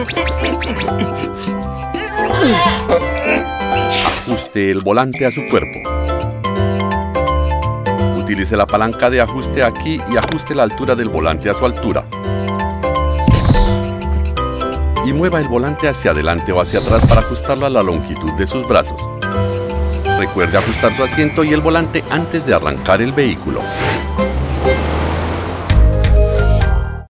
Ajuste el volante a su cuerpo. Utilice la palanca de ajuste aquí y ajuste la altura del volante a su altura. Y mueva el volante hacia adelante o hacia atrás para ajustarlo a la longitud de sus brazos. Recuerde ajustar su asiento y el volante antes de arrancar el vehículo.